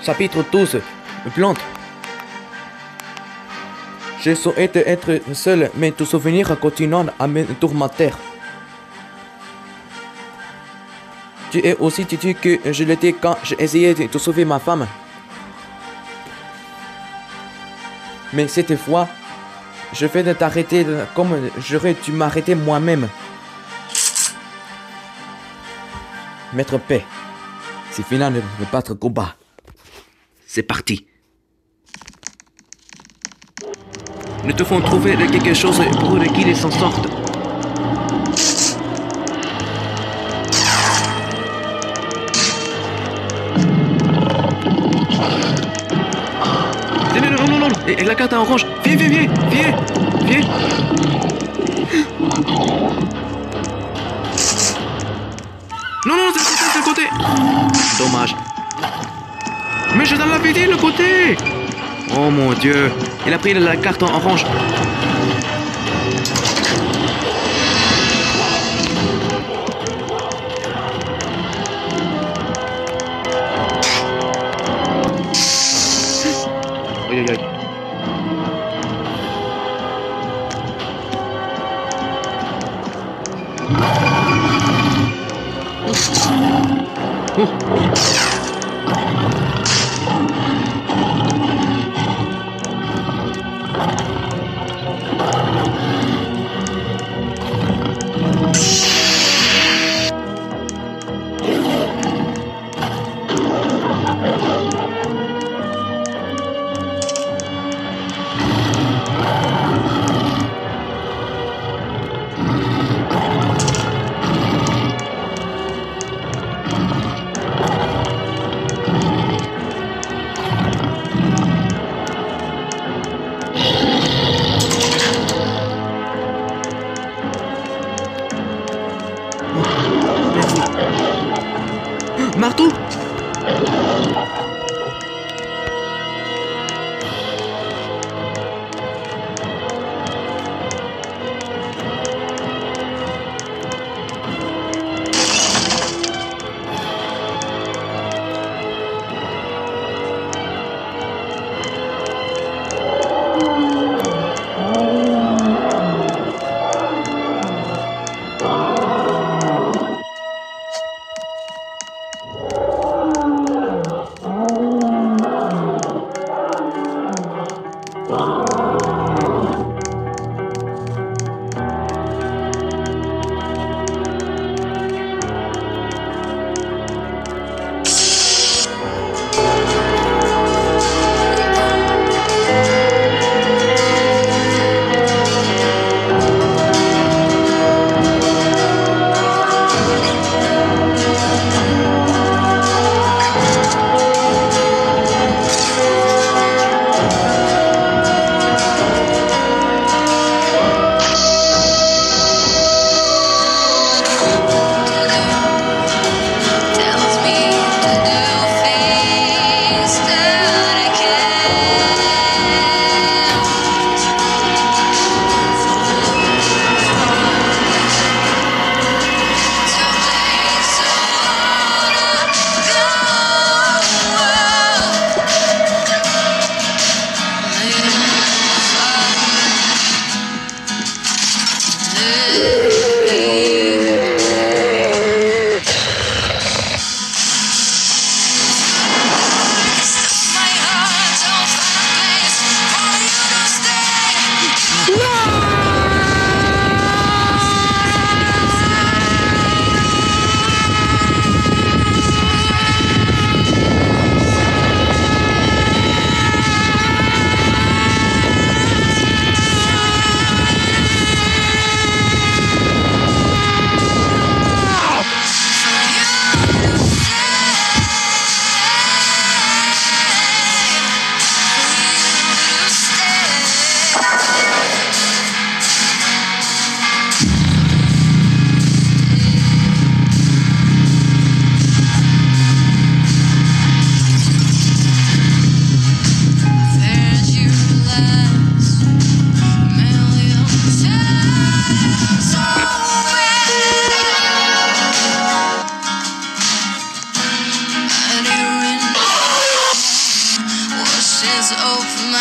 Chapitre 12. Plante. Je souhaite être seul, mais tes souvenirs continuent à me tourmenter. Tu es aussi têtu que je l'étais quand j'ai essayé de sauver ma femme. Mais cette fois, je vais t'arrêter comme j'aurais dû m'arrêter moi-même. Maître P, c'est fini de battre combat. C'est parti. Nous devons trouver quelque chose pour qu'ils s'en sortent. Non, et la carte en orange. Viens. Non, c'est le côté. Dommage. Mais je t'en l'avais dit, le côté. Oh mon Dieu, il a pris la carte en orange. Aïe. Oh. Marteau.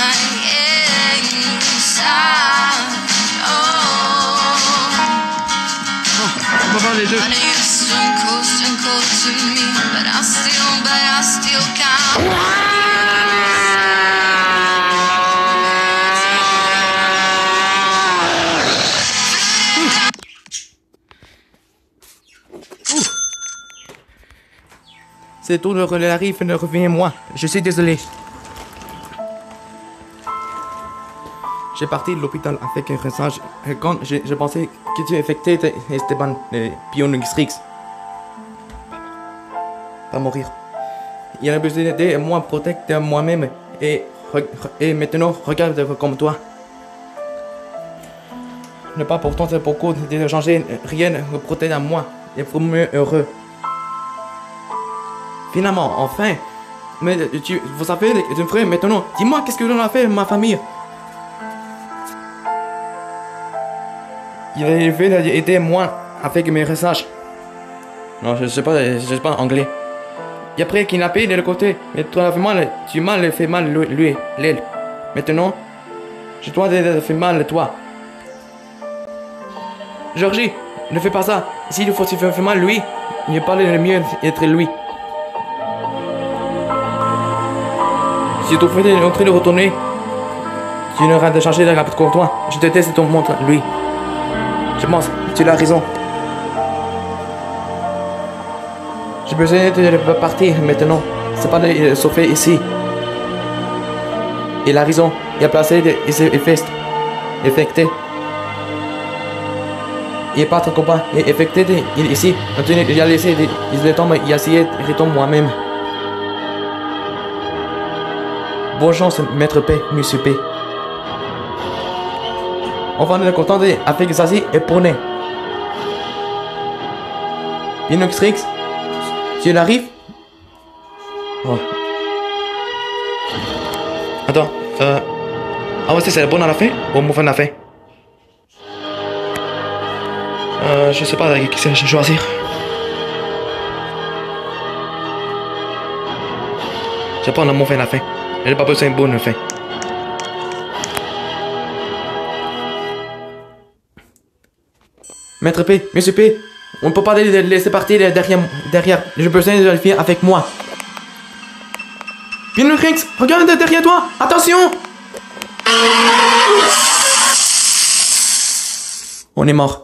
On va voir les deux. C'est tout le arrive, ne reviens-moi. Je suis désolé. J'ai parti de l'hôpital avec un message. Quand je pensais que tu affectais Esteban, Pionix. Pas mourir. Il a besoin d'aider moi, protecte moi-même. Et maintenant, regarde comme toi. Ne pas pourtant c'est beaucoup de changer rien me protège à moi. Et pour mieux heureux. Finalement, enfin. Mais vous savez, je ferai maintenant. Dis-moi, qu'est-ce que l'on a fait, ma famille? Il a fait d'aider moi avec mes messages. Non, je sais pas anglais. Et après, kidnappé de l'autre côté. Mais tu m'as fait mal, lui, l'aile. Maintenant, je dois te faire mal, toi. Georgie, ne fais pas ça. Si il faut se faire mal, lui, il ne parle le mieux être lui. Si tu fais en train de retourner, tu n'auras de changer de rapport contre toi. Je déteste ton montre, lui. Je pense, tu as raison. J'ai besoin de partir maintenant. C'est pas de sauver ici. Il a raison. Il a placé des effets. Effecté. Il est pas très combat. Il est effecté ici. Il a laissé il tombe. Il a essayé de retomber moi-même. Bonne chance, maître P, monsieur P. On va nous contenter avec Zazie et Poney. Inoxrix, tu arrives? Oh. Attends, ah ouais, c'est la bonne à la fin ou mauvaise à la fin? Je sais pas qui c'est choisir. Je prends la mauvaise à la fin. Elle n'a pas besoin d'une bonne fin. Maître P, Monsieur P, on ne peut pas les laisser partir derrière. J'ai besoin de le faire avec moi. Pinotrix, regarde derrière toi. Attention! On est mort.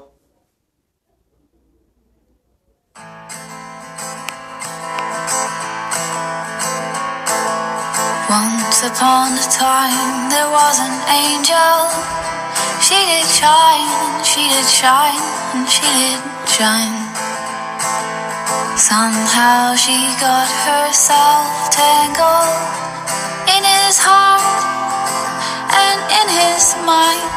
Once upon a time there was an angel. She did shine, and she did shine, and she did shine. Somehow she got herself tangled in his heart and in his mind.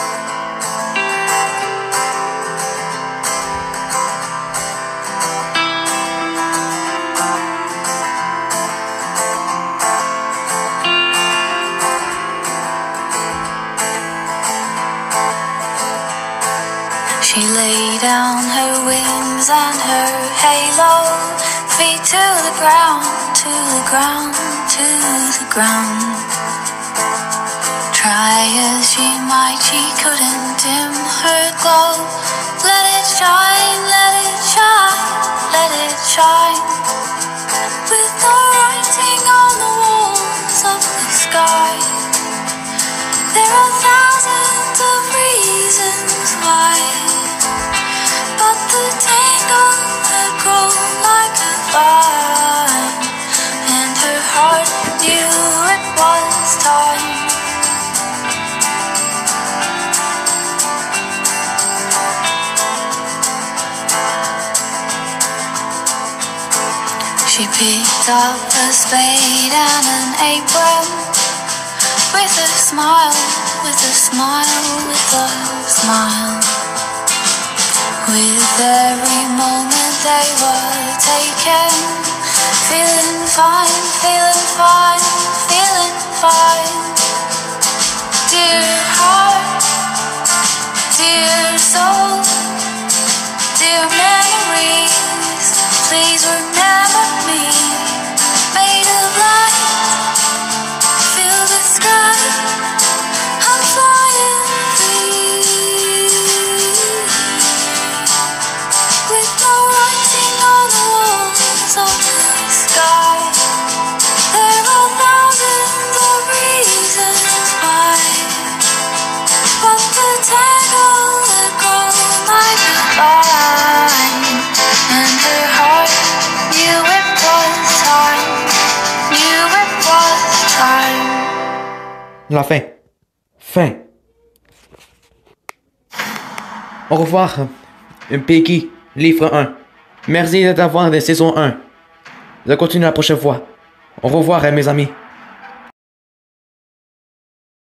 She lay down her wings and her halo, feet to the ground, to the ground, to the ground. Try as she might, she couldn't dim her glow. Let it shine, let it shine, let it shine. With no writing on the walls of the sky. There are thousands of reasons why, but the tangle had grown like a vine, and her heart knew it was time. She picked up a spade and an apron, with a smile, with a smile, with a smile. With every moment they were taken, feeling fine, feeling fine, feeling fine. Dear heart, dear soul, dear memories, please remember me. Made of light, fill the sky. La fin. Fin. Au revoir, Peggy, livre 1. Merci d'avoir des saison 1. Je continue la prochaine fois. Au revoir, mes amis.